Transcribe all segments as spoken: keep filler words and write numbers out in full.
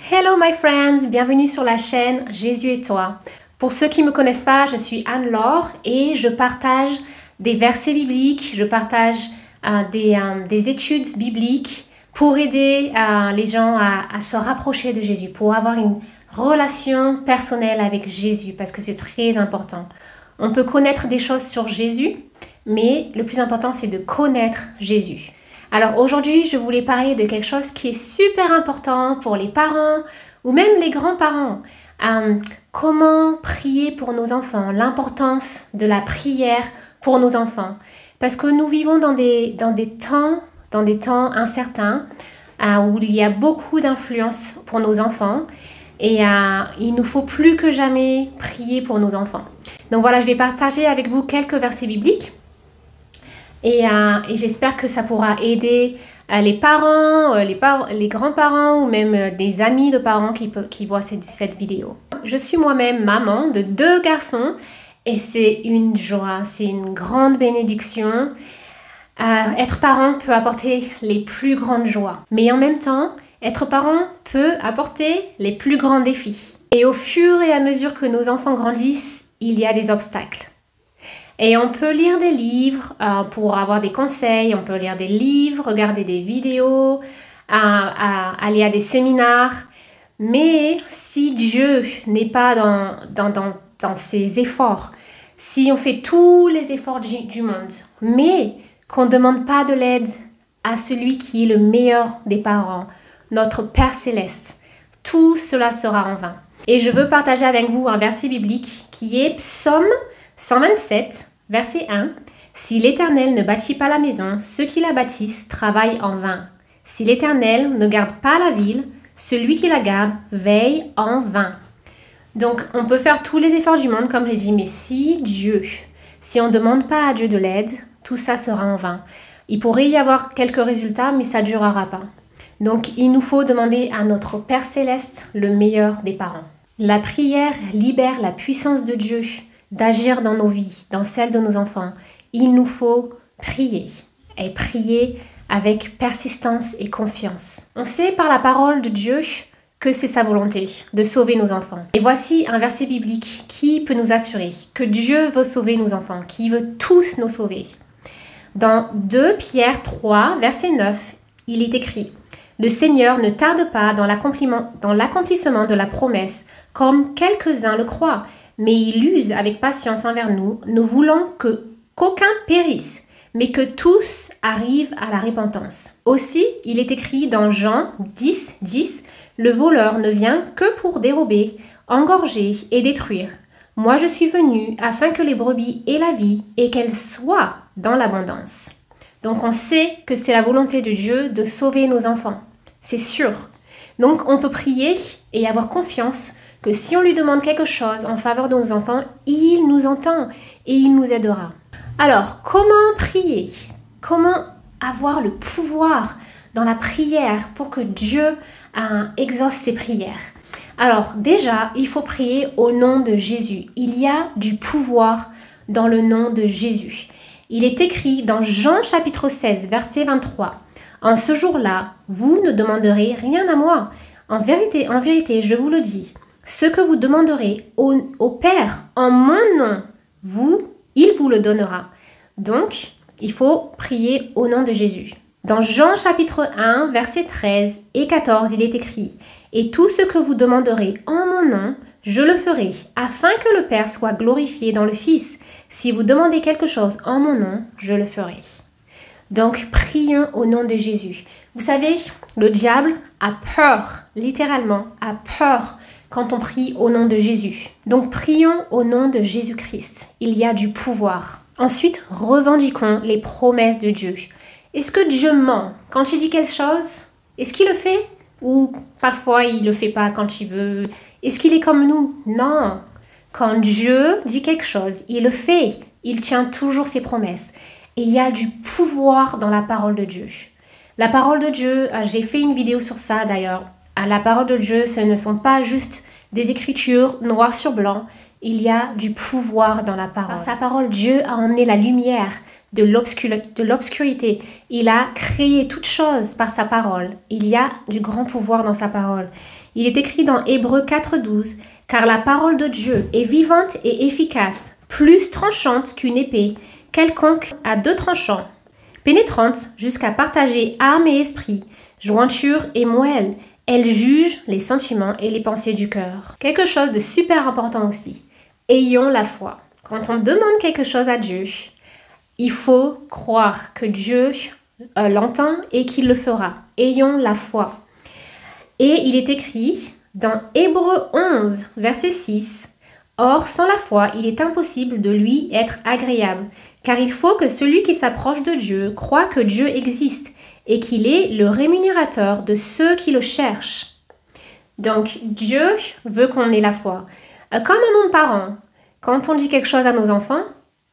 Hello my friends, bienvenue sur la chaîne Jésus et toi. Pour ceux qui ne me connaissent pas, je suis Anne-Laure et je partage des versets bibliques, je partage euh, des, euh, des études bibliques pour aider euh, les gens à, à se rapprocher de Jésus, pour avoir une relation personnelle avec Jésus, parce que c'est très important. On peut connaître des choses sur Jésus, mais le plus important c'est de connaître Jésus. Alors aujourd'hui, je voulais parler de quelque chose qui est super important pour les parents ou même les grands-parents. Euh, comment prier pour nos enfants, l'importance de la prière pour nos enfants. Parce que nous vivons dans des, dans des temps, dans des temps incertains euh, où il y a beaucoup d'influence pour nos enfants et euh, il nous faut plus que jamais prier pour nos enfants. Donc voilà, je vais partager avec vous quelques versets bibliques. Et, euh, et j'espère que ça pourra aider euh, les parents, euh, les, par les grands-parents ou même euh, des amis de parents qui, qui voient cette, cette vidéo. Je suis moi-même maman de deux garçons et c'est une joie, c'est une grande bénédiction. Euh, être parent peut apporter les plus grandes joies. Mais en même temps, être parent peut apporter les plus grands défis. Et au fur et à mesure que nos enfants grandissent, il y a des obstacles. Et on peut lire des livres euh, pour avoir des conseils, on peut lire des livres, regarder des vidéos, euh, à, aller à des séminaires. Mais si Dieu n'est pas dans, dans, dans, dans ses efforts, si on fait tous les efforts du, du monde, mais qu'on ne demande pas de l'aide à celui qui est le meilleur des parents, notre Père Céleste, tout cela sera en vain. Et je veux partager avec vous un verset biblique qui est Psaume cent vingt-sept, verset un. « Si l'Éternel ne bâtit pas la maison, ceux qui la bâtissent travaillent en vain. Si l'Éternel ne garde pas la ville, celui qui la garde veille en vain. » Donc, on peut faire tous les efforts du monde, comme j'ai dit, mais si Dieu, si on ne demande pas à Dieu de l'aide, tout ça sera en vain. Il pourrait y avoir quelques résultats, mais ça ne durera pas. Donc, il nous faut demander à notre Père Céleste le meilleur des parents. La prière libère la puissance de Dieu d'agir dans nos vies, dans celles de nos enfants. Il nous faut prier et prier avec persistance et confiance. On sait par la parole de Dieu que c'est sa volonté de sauver nos enfants. Et voici un verset biblique qui peut nous assurer que Dieu veut sauver nos enfants, qui veut tous nous sauver. Dans deux Pierre trois, verset neuf, il est écrit « Le Seigneur ne tarde pas dans l'accomplissement de la promesse, comme quelques-uns le croient, mais il use avec patience envers nous, ne voulant que qu'aucun périsse, mais que tous arrivent à la repentance. Aussi, il est écrit dans Jean dix, dix, « Le voleur ne vient que pour dérober, engorger et détruire. Moi je suis venu afin que les brebis aient la vie et qu'elles soient dans l'abondance. » Donc on sait que c'est la volonté de Dieu de sauver nos enfants. C'est sûr. Donc on peut prier et avoir confiance que si on lui demande quelque chose en faveur de nos enfants, il nous entend et il nous aidera. Alors, comment prier? Comment avoir le pouvoir dans la prière pour que Dieu euh, exauce ses prières? Alors, déjà, il faut prier au nom de Jésus. Il y a du pouvoir dans le nom de Jésus. Il est écrit dans Jean chapitre seize, verset vingt-trois. « En ce jour-là, vous ne demanderez rien à moi. En vérité, en vérité, je vous le dis, ce que vous demanderez au, au Père en mon nom, vous, il vous le donnera. » Donc, il faut prier au nom de Jésus. Dans Jean chapitre un, versets treize et quatorze, il est écrit « Et tout ce que vous demanderez en mon nom, je le ferai, afin que le Père soit glorifié dans le Fils. Si vous demandez quelque chose en mon nom, je le ferai. » Donc, prions au nom de Jésus. Vous savez, le diable a peur, littéralement, a peur quand on prie au nom de Jésus. Donc, prions au nom de Jésus-Christ. Il y a du pouvoir. Ensuite, revendiquons les promesses de Dieu. Est-ce que Dieu ment quand il dit quelque chose? Est-ce qu'il le fait? Ou parfois, il ne le fait pas quand il veut? Est-ce qu'il est comme nous? Non. Quand Dieu dit quelque chose, il le fait. Il tient toujours ses promesses. Et il y a du pouvoir dans la parole de Dieu. La parole de Dieu, j'ai fait une vidéo sur ça d'ailleurs. La parole de Dieu, ce ne sont pas juste des écritures noir sur blanc. Il y a du pouvoir dans la parole. Par sa parole, Dieu a emmené la lumière de l'obscurité. Il a créé toutes choses par sa parole. Il y a du grand pouvoir dans sa parole. Il est écrit dans Hébreux quatre douze, « Car la parole de Dieu est vivante et efficace, plus tranchante qu'une épée, quelconque à deux tranchants, pénétrante jusqu'à partager âme et esprit, jointure et moelle. Elle juge les sentiments et les pensées du cœur. » Quelque chose de super important aussi. Ayons la foi. Quand on demande quelque chose à Dieu, il faut croire que Dieu euh, l'entend et qu'il le fera. Ayons la foi. Et il est écrit dans Hébreux onze, verset six, « Or, sans la foi, il est impossible de lui être agréable, car il faut que celui qui s'approche de Dieu croit que Dieu existe et qu'il est le rémunérateur de ceux qui le cherchent. » Donc, Dieu veut qu'on ait la foi. Euh, comme à mon parent, quand on dit quelque chose à nos enfants,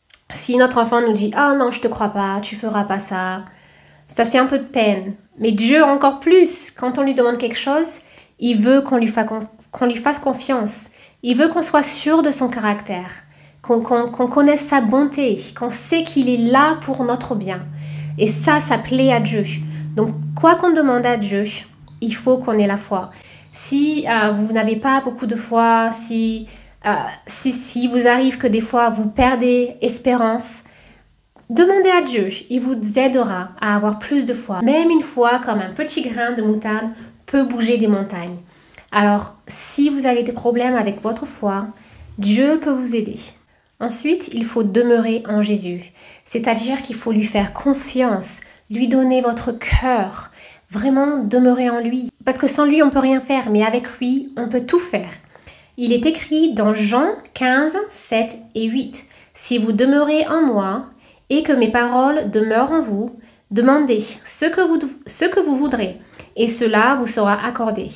si notre enfant nous dit « Oh non, je te crois pas, tu feras pas ça », ça fait un peu de peine. Mais Dieu encore plus, quand on lui demande quelque chose, il veut qu'on lui, fa- qu'on lui fasse confiance. Il veut qu'on soit sûr de son caractère, qu'on, qu'on, qu'on connaisse sa bonté, qu'on sait qu'il est là pour notre bien. Et ça, ça plaît à Dieu. Donc, quoi qu'on demande à Dieu, il faut qu'on ait la foi. Si euh, vous n'avez pas beaucoup de foi, si, euh, si, si vous arrive que des fois vous perdez espérance, demandez à Dieu, il vous aidera à avoir plus de foi. Même une foi comme un petit grain de moutarde peut bouger des montagnes. Alors, si vous avez des problèmes avec votre foi, Dieu peut vous aider. Ensuite, il faut demeurer en Jésus, c'est-à-dire qu'il faut lui faire confiance, lui donner votre cœur, vraiment demeurer en lui. Parce que sans lui, on ne peut rien faire, mais avec lui, on peut tout faire. Il est écrit dans Jean quinze, sept et huit, « Si vous demeurez en moi et que mes paroles demeurent en vous, demandez ce que vous, ce que vous voudrez, et cela vous sera accordé.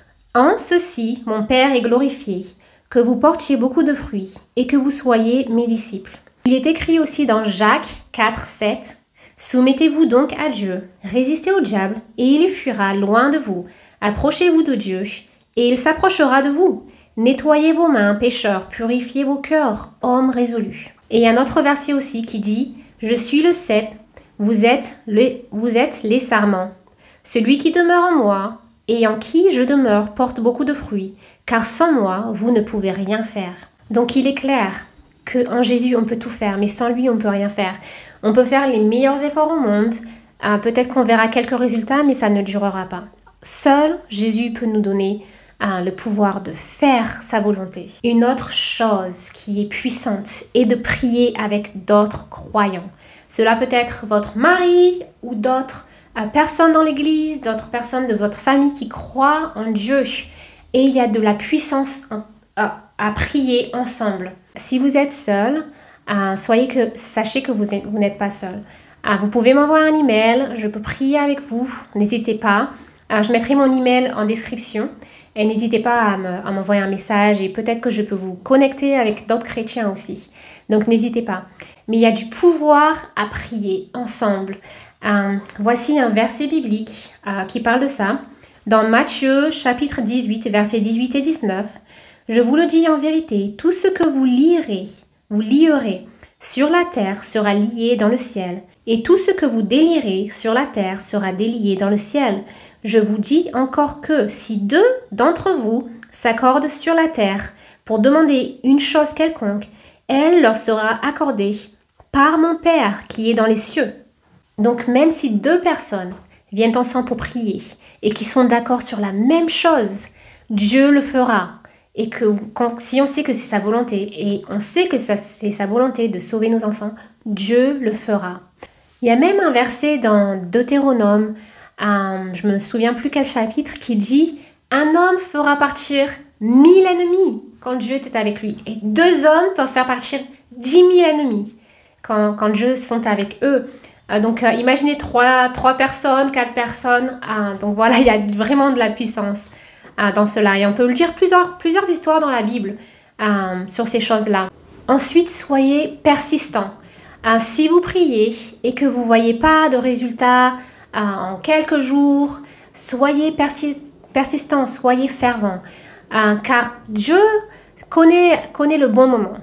En ceci, mon Père est glorifié, que vous portiez beaucoup de fruits et que vous soyez mes disciples. » Il est écrit aussi dans Jacques quatre, sept, « Soumettez-vous donc à Dieu, résistez au diable, et il fuira loin de vous. Approchez-vous de Dieu, et il s'approchera de vous. Nettoyez vos mains, pécheurs, purifiez vos cœurs, hommes résolus. » Et il y a un autre verset aussi qui dit, « Je suis le cep, vous êtes, le, vous êtes les sarments. Celui qui demeure en moi, et en qui je demeure, porte beaucoup de fruits, car sans moi, vous ne pouvez rien faire. » Donc il est clair qu'en Jésus, on peut tout faire, mais sans lui, on ne peut rien faire. On peut faire les meilleurs efforts au monde, euh, peut-être qu'on verra quelques résultats, mais ça ne durera pas. Seul Jésus peut nous donner euh, le pouvoir de faire sa volonté. Une autre chose qui est puissante est de prier avec d'autres croyants. Cela peut être votre mari ou d'autres euh, personnes dans l'église, d'autres personnes de votre famille qui croient en Dieu. Et il y a de la puissance en, euh, à prier ensemble. Si vous êtes seul, euh, soyez que, sachez que vous, êtes, vous n'êtes pas seul. Euh, vous pouvez m'envoyer un email, je peux prier avec vous, n'hésitez pas. Euh, je mettrai mon email en description et n'hésitez pas à, me, à m'envoyer un message et peut-être que je peux vous connecter avec d'autres chrétiens aussi. Donc n'hésitez pas. Mais il y a du pouvoir à prier ensemble. Euh, voici un verset biblique euh, qui parle de ça. Dans Matthieu chapitre dix-huit, versets dix-huit et dix-neuf, « Je vous le dis en vérité, tout ce que vous lirez, vous lierez sur la terre sera lié dans le ciel, et tout ce que vous délierez sur la terre sera délié dans le ciel. Je vous dis encore que si deux d'entre vous s'accordent sur la terre pour demander une chose quelconque, elle leur sera accordée par mon Père qui est dans les cieux. » Donc même si deux personnes viennent ensemble pour prier et qui sont d'accord sur la même chose, Dieu le fera. Et que quand, si on sait que c'est sa volonté, et on sait que ça, c'est sa volonté de sauver nos enfants, Dieu le fera. Il y a même un verset dans Deutéronome, euh, je me souviens plus quel chapitre, qui dit « Un homme fera partir mille ennemis quand Dieu était avec lui. Et deux hommes peuvent faire partir dix mille ennemis quand, quand Dieu sont avec eux. » Euh, donc euh, imaginez trois, trois personnes, quatre personnes. Euh, donc voilà, il y a vraiment de la puissance euh, dans cela. Et on peut lire plusieurs, plusieurs histoires dans la Bible euh, sur ces choses-là. Ensuite, soyez persistants. Euh, si vous priez et que vous ne voyez pas de résultats euh, en quelques jours, soyez persi- persistants, soyez fervents. Euh, car Dieu connaît, connaît le bon moment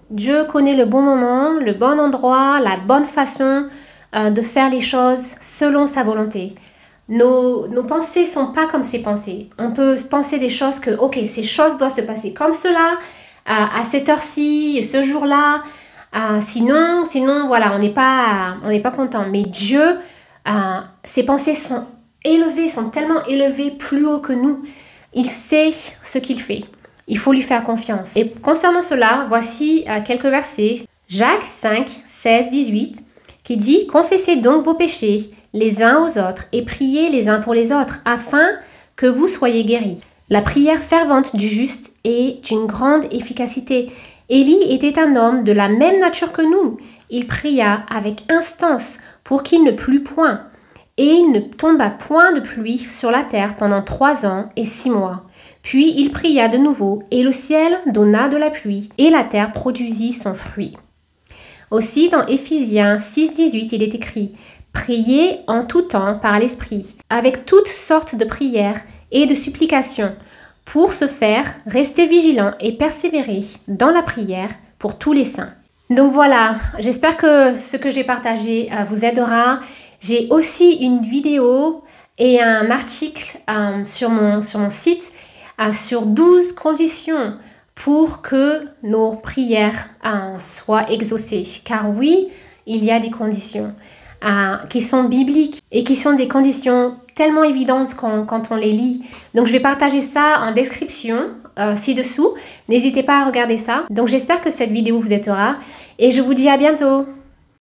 Dieu connaît le bon moment, le bon endroit, la bonne façon euh, de faire les choses selon sa volonté. Nos, nos pensées ne sont pas comme ses pensées. On peut penser des choses que, ok, ces choses doivent se passer comme cela, euh, à cette heure-ci, ce jour-là. Euh, sinon, sinon, voilà, on n'est pas, on n'est pas content. Mais Dieu, euh, ses pensées sont élevées, sont tellement élevées, plus haut que nous. Il sait ce qu'il fait. Il faut lui faire confiance. Et concernant cela, voici euh, quelques versets. Jacques cinq, seize, dix-huit, qui dit « Confessez donc vos péchés les uns aux autres et priez les uns pour les autres, afin que vous soyez guéris. La prière fervente du juste est d'une grande efficacité. Élie était un homme de la même nature que nous. Il pria avec instance pour qu'il ne plût point. Et il ne tomba point de pluie sur la terre pendant trois ans et six mois. Puis il pria de nouveau, et le ciel donna de la pluie, et la terre produisit son fruit. » Aussi, dans Éphésiens six, dix-huit, il est écrit « Priez en tout temps par l'Esprit, avec toutes sortes de prières et de supplications. Pour ce faire, restez vigilants et persévérez dans la prière pour tous les saints. » Donc voilà, j'espère que ce que j'ai partagé euh, vous aidera. J'ai aussi une vidéo et un article euh, sur, mon, sur mon site euh, sur douze conditions pour que nos prières euh, soient exaucées. Car oui, il y a des conditions euh, qui sont bibliques et qui sont des conditions tellement évidentes quand, quand on les lit. Donc je vais partager ça en description euh, ci-dessous. N'hésitez pas à regarder ça. Donc j'espère que cette vidéo vous aidera et je vous dis à bientôt.